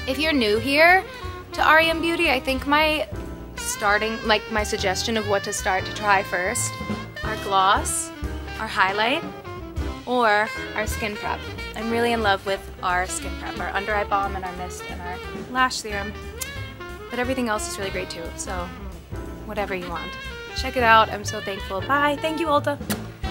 If you're new here to r.e.m beauty, I think my suggestion of what to start to try first, our gloss, our highlight, or our skin prep. I'm really in love with our skin prep, our under eye balm and our mist and our lash serum. But everything else is really great too, so whatever you want. Check it out. I'm so thankful. Bye. Thank you, Ulta.